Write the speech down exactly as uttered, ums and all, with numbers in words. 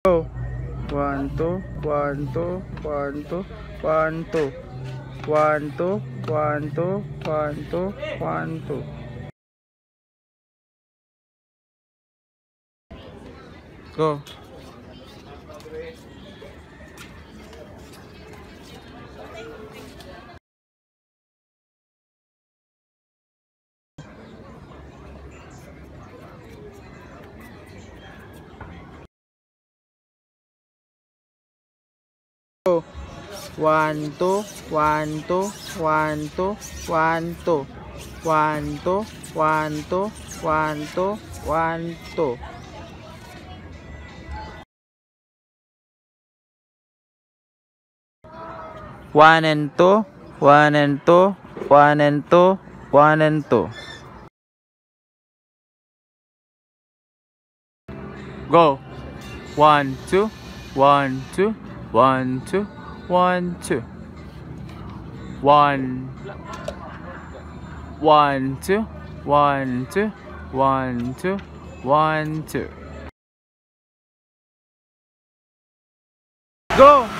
Go. One, two, one, two, one, two, one, two, one, two, one, two, one, two, one, two. Go. Go. One, two, one, two, one, two, one, two, one, two, one, two, one, two, one, two. One and two, one and two, one and two, one and two. Go. One, two, one, two, one, two, one, two. One, one, two, one, two, one, two, one, two. Go.